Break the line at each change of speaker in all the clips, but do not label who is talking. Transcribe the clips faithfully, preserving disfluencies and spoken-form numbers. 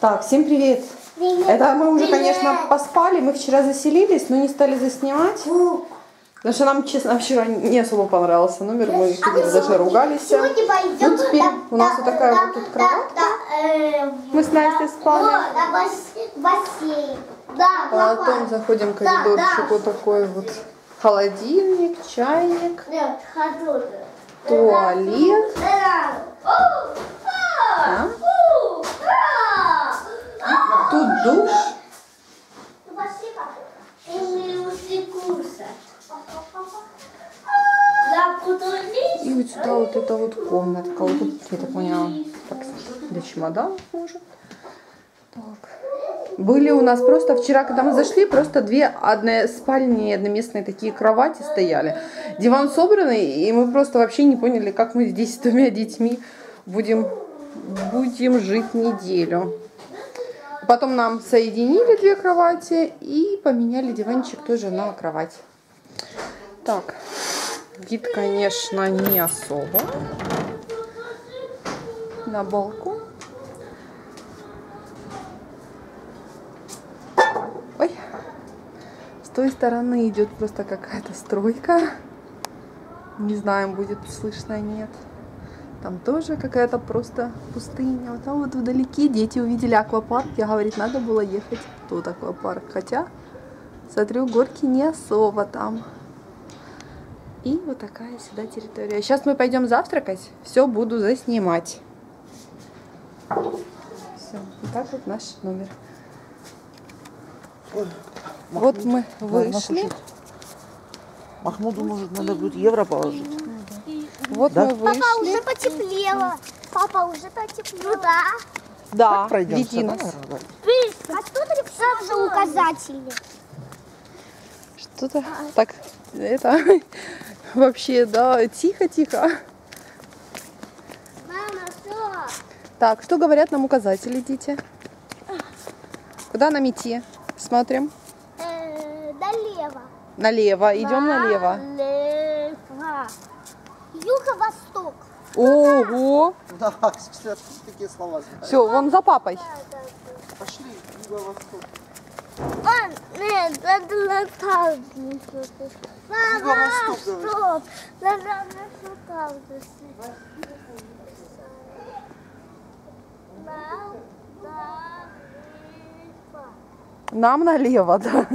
Так, всем привет. Привет. Это мы уже, привет. Конечно, поспали. Мы вчера заселились, но не стали заснимать. Потому что нам, честно, вчера не особо понравился номер. Мы а даже ругались. Ну, теперь да, у нас да, вот такая да, вот тут кроватка. Да, э, мы с Настей спали. Да, бассейн. Да, потом заходим в коридорчик. Да, вот такой вот холодильник, чайник. Да, туалет. Да. Тут душ. И вот сюда вот эта вот комнатка. Вот тут, я так поняла, так, для чемоданов может. Так. Были у нас просто вчера, когда мы зашли, просто две одни спальни, одноместные такие кровати стояли. Диван собранный, и мы просто вообще не поняли, как мы здесь с двумя детьми будем, будем жить неделю. Потом нам соединили две кровати и поменяли диванчик тоже на кровать. Так, вид, конечно, не особо. На балкон. Ой, с той стороны идет просто какая-то стройка. Не знаем, будет слышно, нет. Там тоже какая-то просто пустыня. Вот там вот вдалеке дети увидели аквапарк. Я говорит, надо было ехать в тот аквапарк. Хотя, смотрю, горки не особо там. И вот такая сюда территория. Сейчас мы пойдем завтракать. Все буду заснимать. Все, вот так вот наш номер.
Ой,
вот мы вышли.
Махмуду, может, надо будет евро положить.
Вот да? Мы вышли.
Папа, уже потеплело. Папа, уже потеплело. Да.
Да,
пройдемся.
веди нас.
А что ты сразу указатели?
Что-то так, это вообще, да, тихо-тихо.
Мама, что?
Так, что говорят нам указатели, дети? Куда нам идти? Смотрим.
Э, налево.
Налево, идем налево.
Налево. Юго-восток.
Ого!
Да, такие слова.
Все, вон за папой.
Пошли, юго-восток.
Он, нет, это на там. Мама, стоп. Надо на там.
Нам налево, да.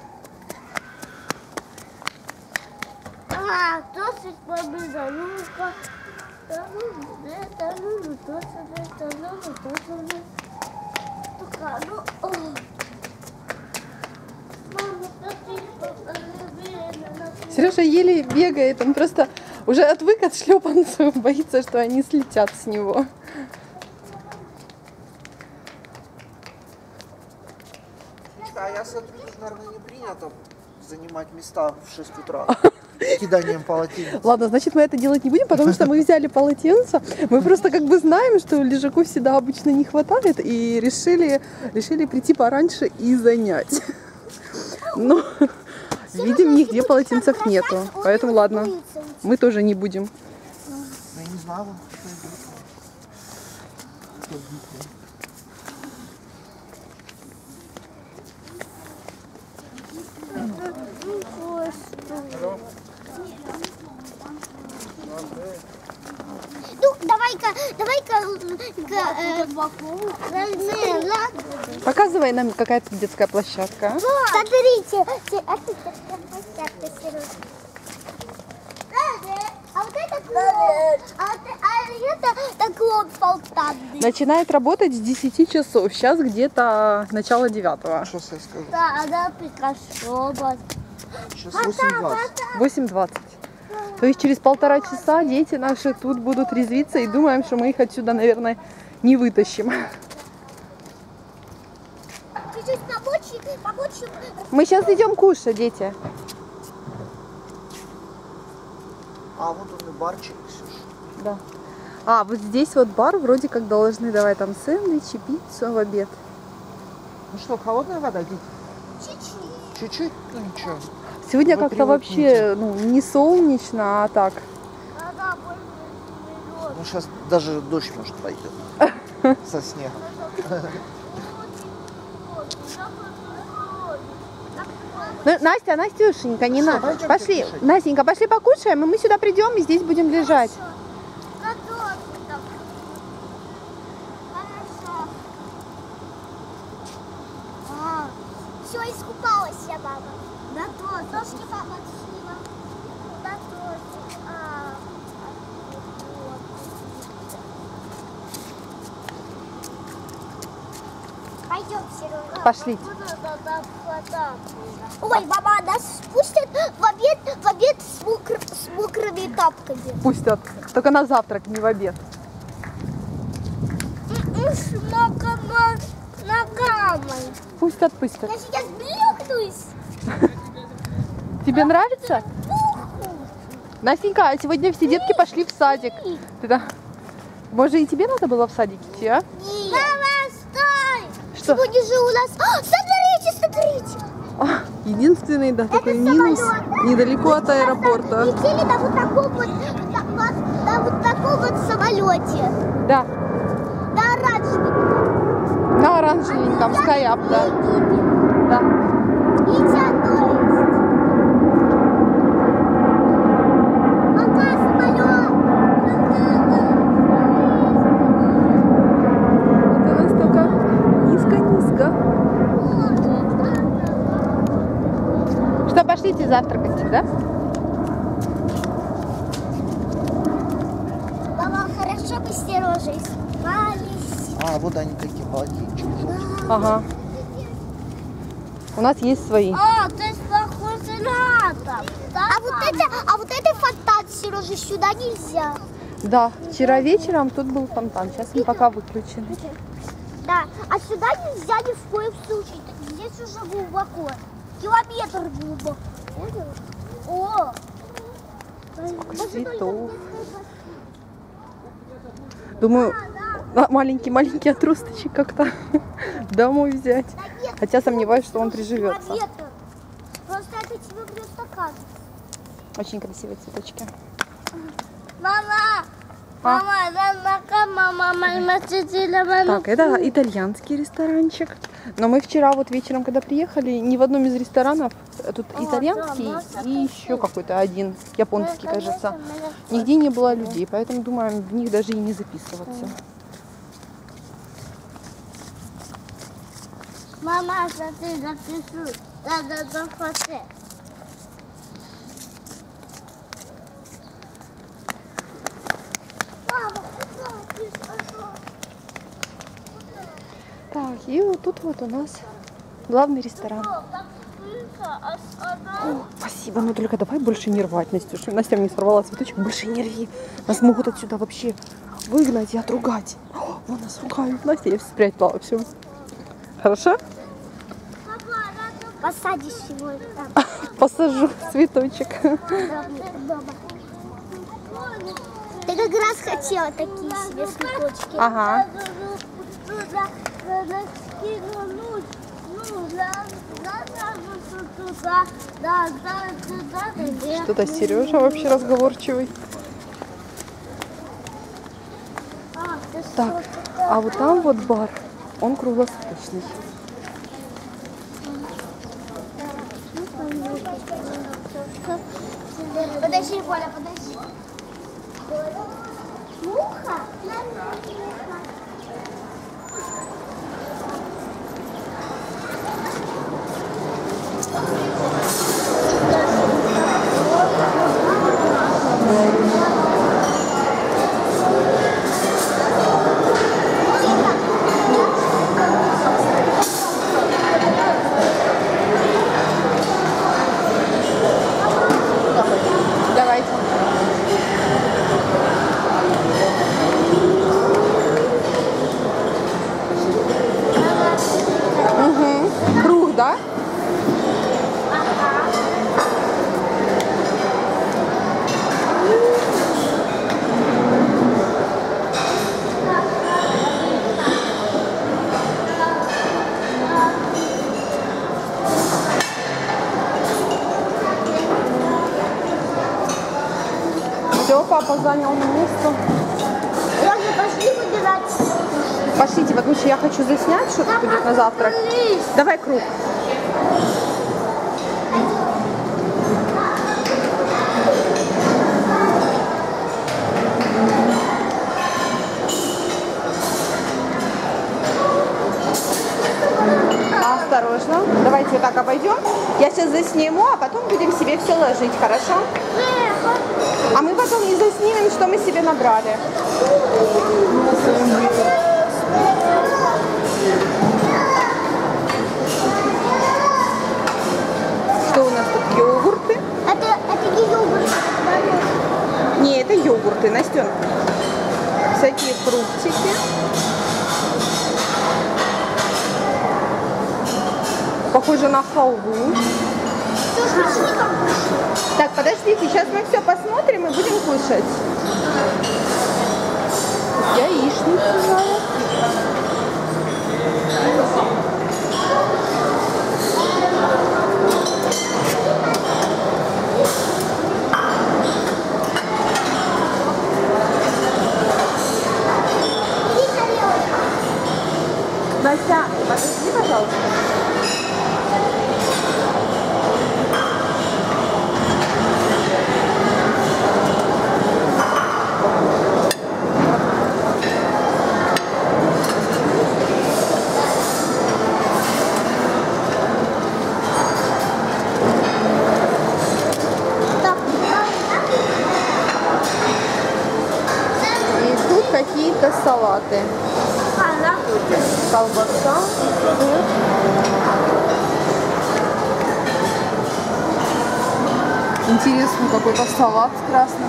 А, досить побіда, ну-ка. Та ну, де, та ну, ну, то сюди, та ну, ну, то сюди. Така, ну, о. Мама, та ти покажи.
Сережа еле бегает, он просто уже отвык от шлепанцев, боится, что они слетят с него.
А я смотрю, тут, наверное, не принято занимать места в шесть утра киданием полотенец.
Ладно, значит, мы это делать не будем, потому что мы взяли полотенце. Мы просто как бы знаем, что лежаку всегда обычно не хватает, и решили, решили прийти пораньше и занять. Но, видим, нигде полотенцев нету. Поэтому ладно, мы тоже не будем.
Я не знаю.
Ну, давай-ка, давай-ка, э,
показывай нам какая-то детская площадка.
Смотрите, а тут детская площадка, Сережа. А вот это клуб, а, а это клуб фонтанный.
Начинает работать с десяти часов. Сейчас где-то начало девятого.
Сейчас я скажу.
Да, она прекрасна.
Сейчас восемь двадцать.
восемь двадцать. То есть через полтора часа дети наши тут будут резвиться, и думаем, что мы их отсюда, наверное, не вытащим.
Чуть-чуть побольше, побольше.
Мы сейчас идем кушать, дети.
А вот он и барчик, Ксюша.
Да. А, вот здесь вот бар, вроде как должны давать там сэндвичи, пиццу в обед.
Ну что, холодная вода, дети?
Чуть-чуть.
Чуть-чуть? Ну ничего.
Сегодня как-то вообще ну, не солнечно, а так.
Ну сейчас даже дождь может пойдет со снегом.
Ну, Настя, Настюшенька, не надо.
пойдемте
Пошли,
кушать.
Настенька, пошли покушаем, и мы сюда придем, и здесь будем лежать.
Хорошо. А, все, искупалась я, баба. Да тоже. Ножки папа отшила. Да тоже. А, вот. Пойдем, Сережа.
Пошли.
Ой, мама, нас спустят в обед, в обед с, мокр, с мокрыми тапками.
Пустят. Только на завтрак, не в обед.
С мокрыми ногами.
Пустят, пустят.
Я сейчас блюхнусь.
Тебе нравится?
Буху.
Настенька, а сегодня все детки пошли в садик. Ты да- Может, и тебе надо было в садик идти, а?
Мама, стой!
Что?
Сегодня же у нас... А, смотрите, смотрите!
А, единственный, да, такой минус недалеко от аэропорта.
Летели на вот таком вот, на, на- на вот таком вот самолете.
Да,
На оранжевом.
на оранжевеньком, скаяп, да. Да.
Летят, то есть. Пока самолет.
Это настолько низко-низко. Что, пошлите завтракать, да?
Мама, хорошо бы с Сережей спались.
А, вот они какие полотенчики.
Ага. У нас есть свои.
А, то есть похоже на атом. А вот это, а вот это фонтан, Сережа, сюда нельзя.
Да, вчера вечером тут был фонтан, сейчас он пока выключен.
Да, а сюда нельзя ни в коем случае. Здесь уже глубоко. Километр глубоко. Понял? О!
Цветов. Думаю, маленький-маленький отросточек как-то домой взять. Хотя сомневаюсь, что он приживется.
Километр. Просто это тебе просто кажется.
Очень красивые цветочки.
Мама!
А?
Мама, да, мама, мама, мама,
Так, это итальянский ресторанчик. Но мы вчера вот вечером, когда приехали, ни в одном из ресторанов, тут
О,
итальянский
да,
и еще какой-то один, японский, кажется, нигде не было людей, поэтому думаем в них даже и не записываться.
Мама, смотри, запишу. Да, да, да, фото. Мама, куда ты пошла?
Так, и вот тут вот у нас главный ресторан. О, спасибо, но только давай больше не рвать, Настюша. Настя мне сорвала цветочек, больше не рви. Нас могут отсюда вообще выгнать и отругать. О, вон нас ругают. Настя, я спрятала все. Хорошо?
Посадишь его там.
Посажу цветочек.
Дома. Ты как раз хотела такие себе цветочки.
Ага. Что-то Сережа вообще разговорчивый. Так, а вот там вот бар, он круглосуточный.
Подожди, Коля, подожди. Муха?
Давайте. Угу. Круг, да? Все, папа занял место.
Ладно, пошли выбирать.
Пошлите, потому что я хочу заснять, что тут будет на завтрак. Давай круг. осторожно. Давайте вот так обойдем. Я сейчас засниму, а потом будем себе все ложить, хорошо? А мы потом не заснимем, что мы себе набрали. Что у нас тут? Йогурты?
Это, это не йогурт.
Не, это йогурты, Настен. Всякие фруктики. Похоже на халву. Так, подождите, сейчас мы все посмотрим и будем кушать. Яичницу жарят. Настя, подожди, пожалуйста. И тут какие-то салаты. Колбаса, сыр. Интересный какой-то салат с красным.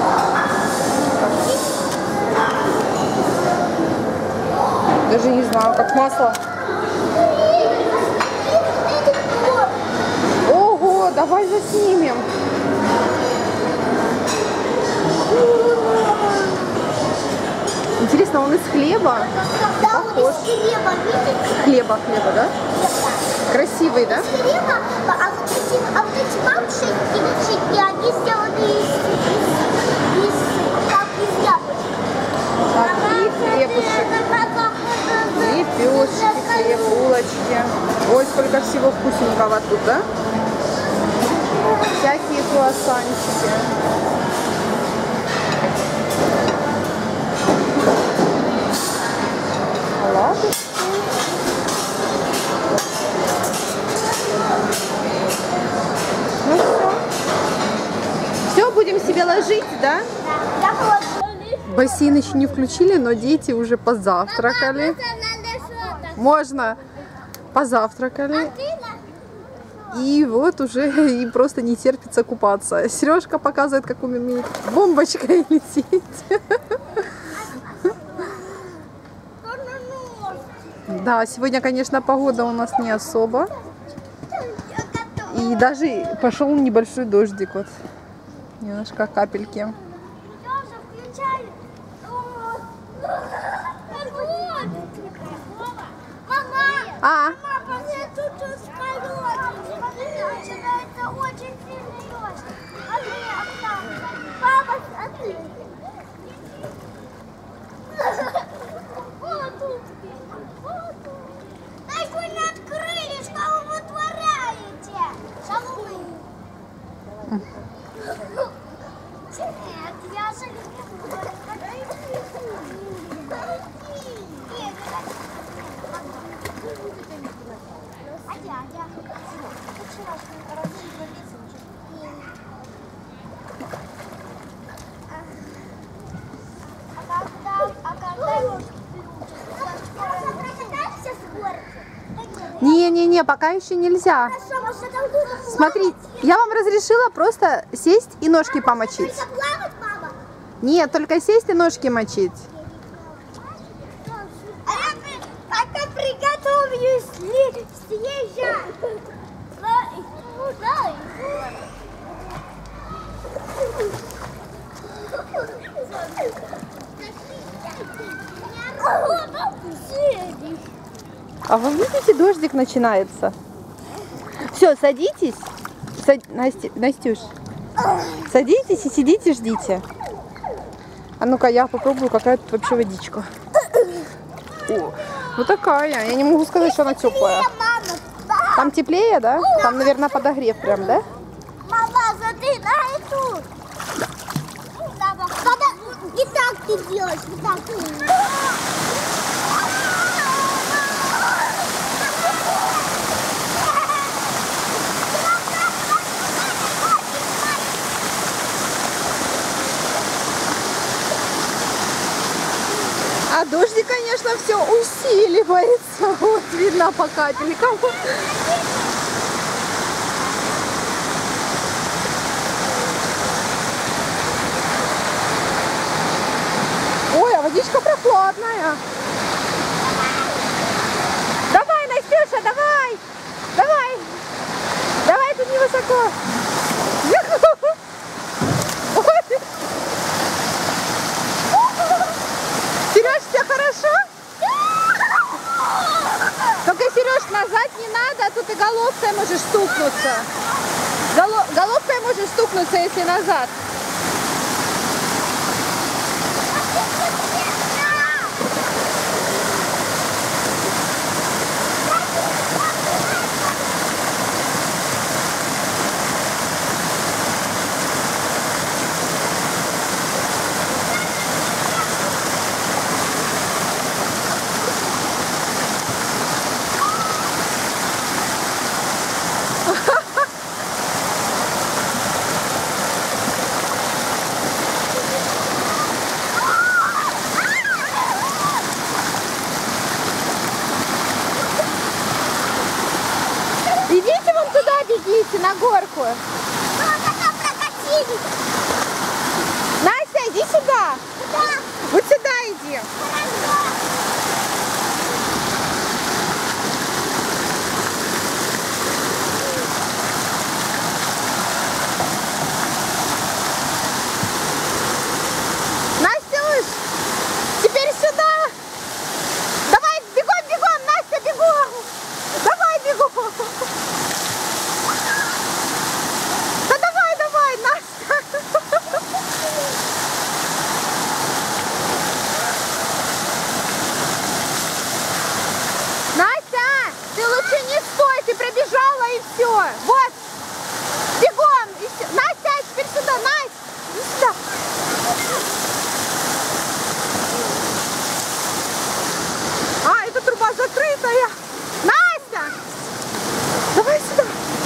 Даже не знаю, как масло. Ого, давай заснимем. Интересно, он из хлеба?
Да,
Похож.
он из хлеба, видите?
Хлеба, хлеба, да? Красивый, да?
Из хлеба, а вот эти, а вот эти мамшики, шики, они сделаны из, из, из, как из яблочек.
Так, и хлебушек. Лепешки, хлеб, булочки. Ой, сколько всего вкусненького тут, да? Всякие круассанчики. Ладушки. Ну все. Все, будем себе ложить, да? Бассейн еще не включили, но дети уже позавтракали. Можно. Позавтракали. И вот уже им просто не терпится купаться. Сережка показывает, как умеет бомбочкой лететь. Да, сегодня, конечно, погода у нас не особо. И даже пошел небольшой дождик. Вот. Немножко капельки. А? Не-не-не, пока еще нельзя. Смотри, я вам разрешила просто сесть и ножки помочить. Нет, только сесть и ножки мочить.
А я пока приготовлюсь съезжать.
А вы видите, дождик начинается. Все, садитесь. Сад... Настя... Настюш, садитесь и сидите, ждите. А ну-ка, я попробую, какая тут вообще водичка. О, вот такая. Я не могу сказать, что она теплая. Там теплее, да? Там, наверное, подогрев прям, да?
Мама, смотри на эту. И так ты делаешь, и так.
усиливается. Вот видно по капелькам. Ой, а водичка прохладная. Давай, Настюша, давай. Давай. Давай, тут невысоко. Сереж, все хорошо? Только, Сереж, назад не надо, а то ты головкой можешь стукнуться. Голо- головкой можешь стукнуться, если назад. Идите вон туда, бегите, на горку. Настя, иди сюда.
Куда?
Вот сюда иди. Настюш, теперь сюда. Давай, бегом, бегом, Настя, бегом. Давай, бегом. Да давай, давай, Настя. Настя, ты лучше не стой, ты пробежала и все. Вот, бегом. И все. Настя, теперь сюда, Настя, иди сюда. А, эта труба закрытая. Настя, давай сюда.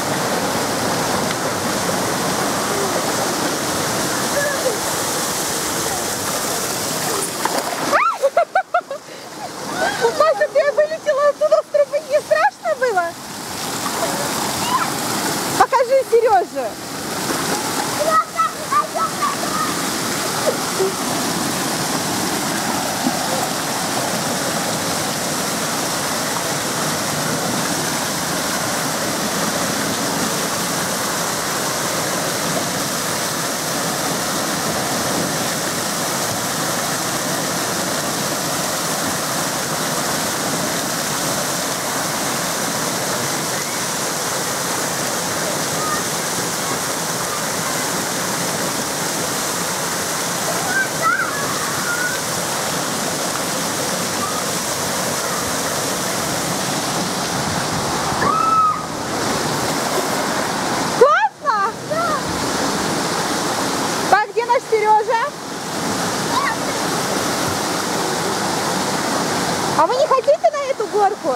Настя, ты вылетела оттуда с трубы. Не страшно было? Покажи Сереже. Классно? Так, где наш Сережа? А вы не хотите на эту горку?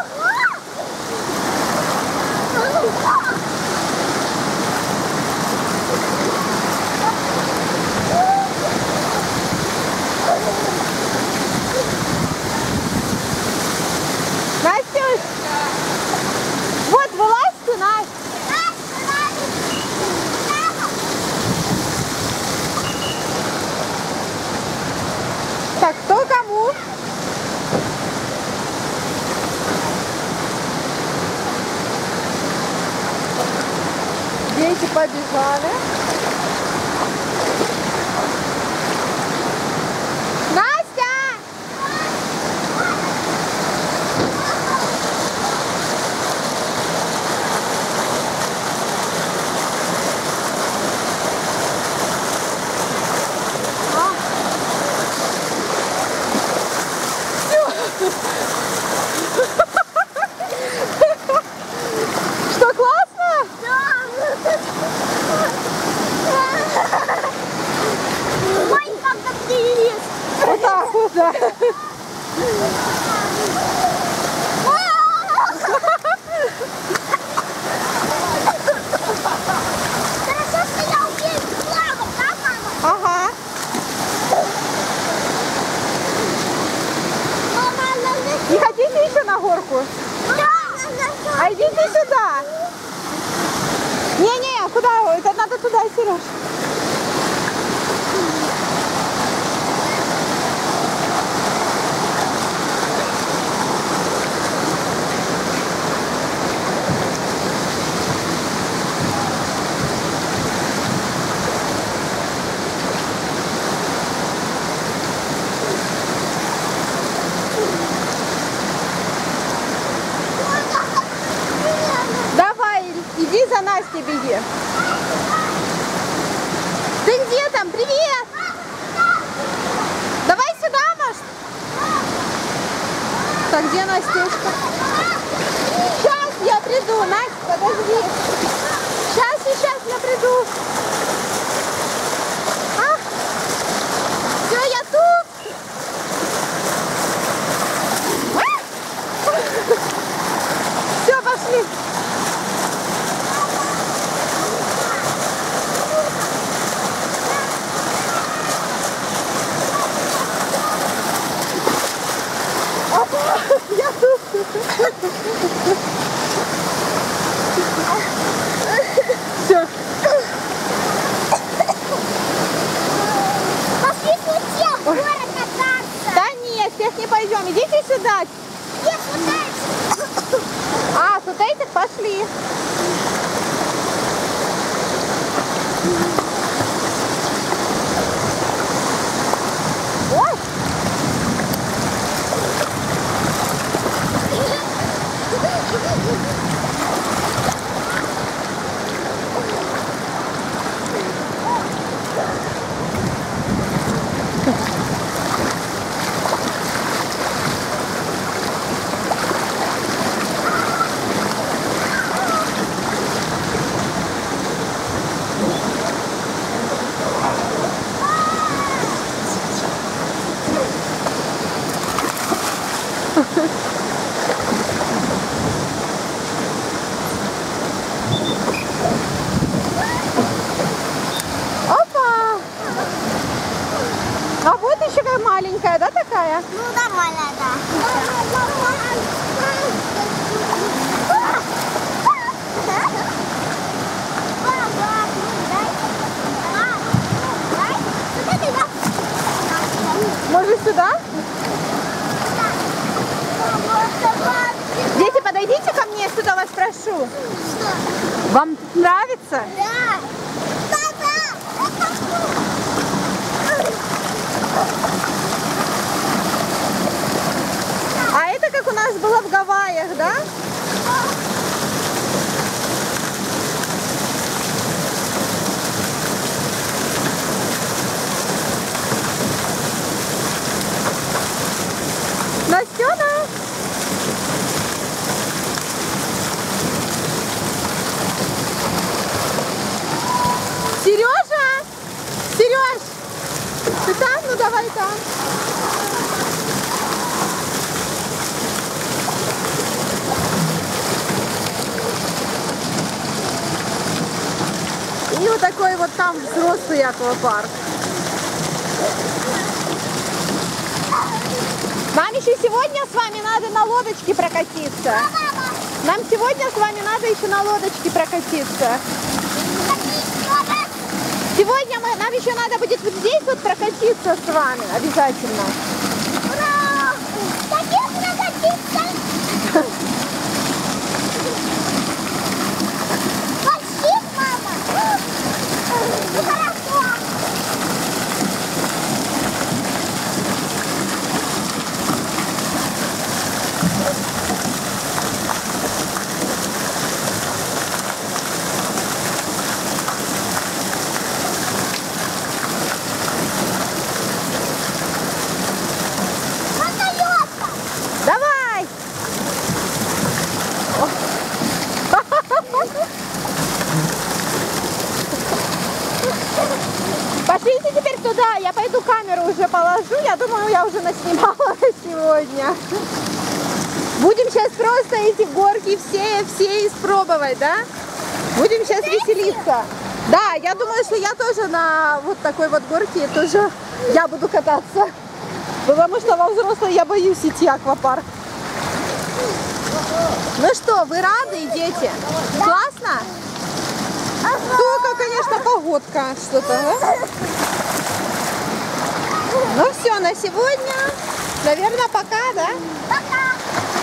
Настюш, вот вылазь, Настя. Так, кто кому? Дети побежали. Настя! Что, классно?
Да.
на горку? А идите сюда. Не-не, куда? Это надо туда, Сереж. Иди за Настей, беги. Ты где там? Привет! Давай сюда, может? Так, где Настюшка? Сейчас я приду, Настя, подожди. Сейчас, сейчас я приду. А? Все, я тут. Все, пошли. Я тут. Все.
Пошли всех в город кататься.
Да нет, всех не пойдем. Идите сюда.
Где сюда?
А, с вот этих пошли. Ой. Опа! А вот еще какая маленькая, да, такая?
Ну, нормально, да.
Может сюда? Дети, подойдите ко мне, я сюда вас прошу. Вам нравится?
Да.
А это как у нас было в Гавайях, да? Настена! Сережа! Сереж! Ты там? Ну давай там. И вот такой вот там взрослый аквапарк. Нам еще сегодня с вами надо на лодочке прокатиться. Нам сегодня с вами надо еще на лодочке прокатиться. Сегодня мы, нам еще надо будет вот здесь вот прокатиться с вами обязательно.
Ура! Таких прокатиться! Пошли, мама! Ну хорошо!
Давай! Пошлите теперь туда, я пойду камеру уже положу, я думаю, я уже наснимала сегодня. Будем сейчас просто эти горки все, все испробовать, да? Будем сейчас веселиться. Да, я думаю, что я тоже на вот такой вот горке тоже я буду кататься. Потому что во взрослой я боюсь идти аквапарк. Ну что, вы рады, дети? Классно? Только, конечно, погодка что-то. Да? Ну все, на сегодня, наверное, пока, да?
Пока.